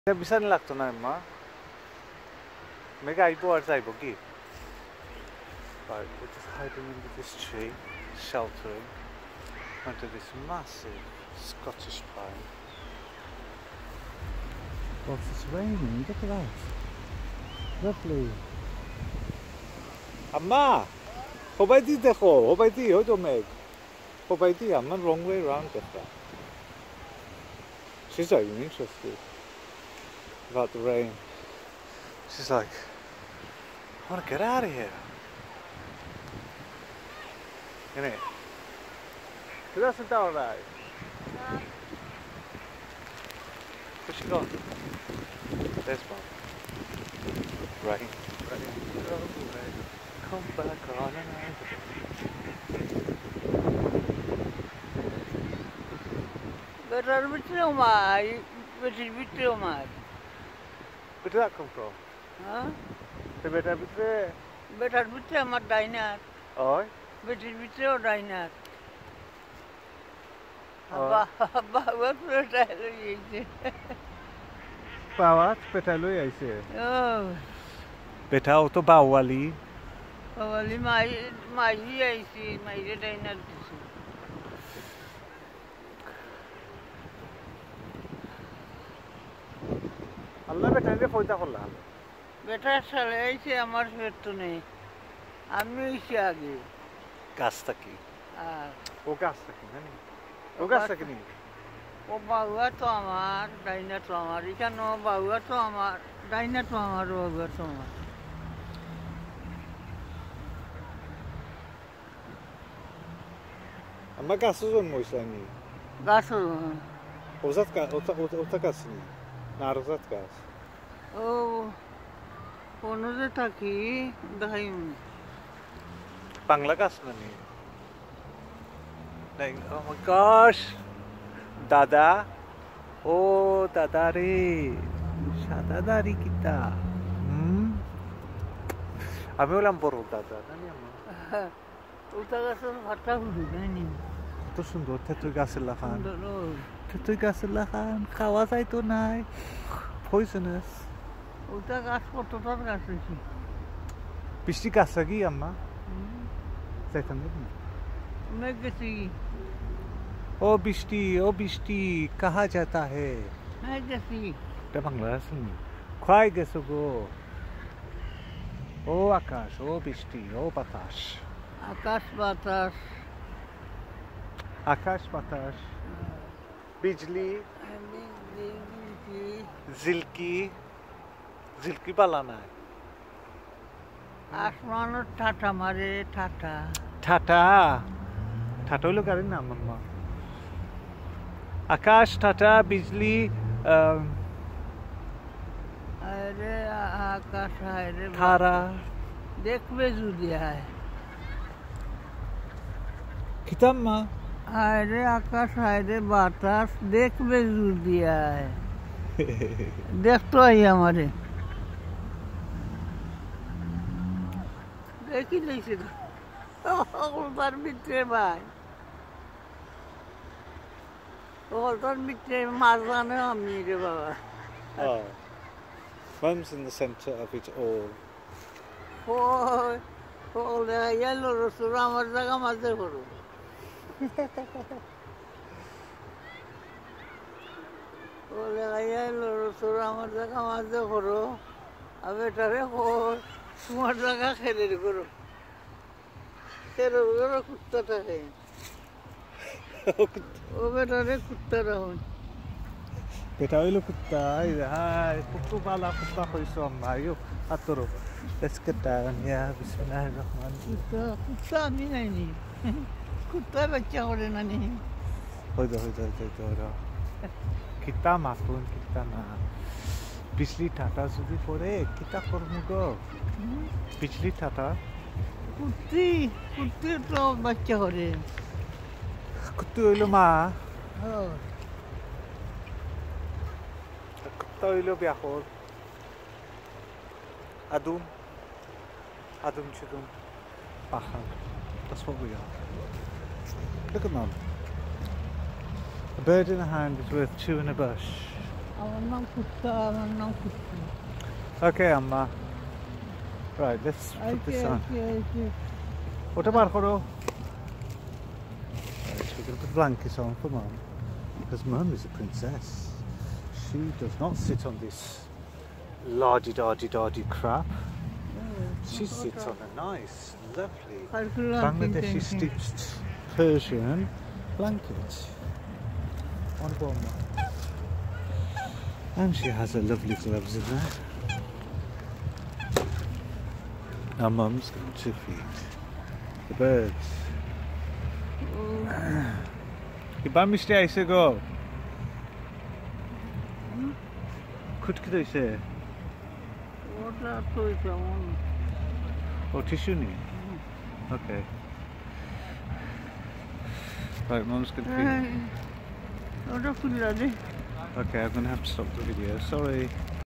Bisan লাগতো না মা মেঘা আইবো আর যাইবো কি But we're just hiding into this tree, sheltering under this massive Scottish pine. But it's raining, look at that. Lovely. Amma! Hobaidi dekho, hobaidi, hodo meg. Hobaidi, I'm not wrong way around with that. She's not even interested about the rain. She's like, I want to get out of here. Innit? But that's not alright. Where's she gone? There's Mom. Rain. Rain. Come back on another day. Better with no my, with no my. Where did that come from? Huh? The better with the... Better with my diner. Oi? Better with your diner. Abba, what will I tell you? Bawat, better lui aise. Oh. Better auto bawali. Bawali, my diner. Allah better le foita korla. Better chale aise amar petto nei. Ami aise age. Gasta ki. O gasta ki nani? O gasta ki ni? ও বাউয়া তো আমার Dyna তো আমার এখানে বাউয়া তো আমার Dyna তো আমার বাউয়া তো আমার Amma gasu zonmo islani. গাছ Ozat ka, ota gasni. Narozat gas. ও অনুজে থাকি দেখাইম Bangla gas nani. Like, oh my gosh. Dada. Oh, dada re. Shada dari kita. Ami olam boro dada. Nani amma? ওটা গাছের ফাটা হুড়ি জানি কত সুন্দর তেতুই গাছের লাখান সুন্দর তেতুই গাছের লাখান খাওয়া যায় তো নাই পয়জনাস ওটা গাছ কতটার গাছ হয়েছে বৃষ্টি গাছ লাগি আম্মা যাইতাম দেখি মেঘ গেছি ও বৃষ্টি কাহা যাতা হে মেঘ গেছি এটা বাংলা শুনি খাই গেছো গো ও আকাশ ও বৃষ্টি ও বাতাস আকাশ বাতাস আকাশ বাতাস বিজলি জিলকি বালা নাই আসমানের ঠাটা মারে ঠাটা ঠাটা হইলো গাড়ির নাম আম্মা আকাশ ঠাটা বিজলি আরে আকাশ আরে তারা দেখবে যদি আয় কিতাম্মা আরে আকাশ আরে বাতাস দেখবে যদি আয় দেখতো আই আমারে দেখি লইছে তার ভিতরে ভাই তার ভিতরে মাছ জানে আমি রে বাবা Oh, Mum's in the centre of it all. এলো রসুর আমার জায়গা মাঝে করো এলো রসুর আমার জায়গা মাঝে করো আর এটারে তোমার জায়গা খেলে করো কুত্তাটাকে ও বেটারে কুত্তা রাখুন Beta hilo kutta, ay, puto bala kutta hoiso amma, yo, atoro. Let's get down, yeah, bismillahirrahmanirrahim. কুত্তা আমি নাইনি কুত্তা বাচ্চা করে না নি Hoido. Kita makun, kita na. Bijli tata jodi pore, kita kormu go. Bijli tata. কুত্তি তো বাচ্চা করে Kuttu hilo ma. Kutta hilo biakor. Adum chudum. Pahar. That's what we are. Look at Mum. A bird in a hand is worth two in a bush. আমার নাম কুত্তা, আমার নাম কুত্তা। Okay, Amma. Right, let's put this on. Okay. What about Horo? Right, we're going to put blankets on for Mum. Because Mum is a princess. She does not sit on this lardy-dardy crap. She sits on a nice, lovely Bangladeshi stitched Persian blanket. Wonderful, Mum. And she has her lovely gloves in there. Our Mum's going to feed the birds. Iba mishti aise go. Kut kidai se? ওটা তো কেমন Oh, tissue ni? Okay. Right, Mum's going to feed. ওটা খুলে দে Okay, I'm going to have to stop the video. Sorry.